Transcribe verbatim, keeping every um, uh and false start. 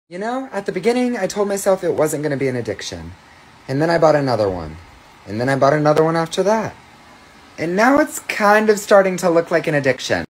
You know, at the beginning, I told myself it wasn't going to be an addiction. And then I bought another one. And then I bought another one after that. And now it's kind of starting to look like an addiction.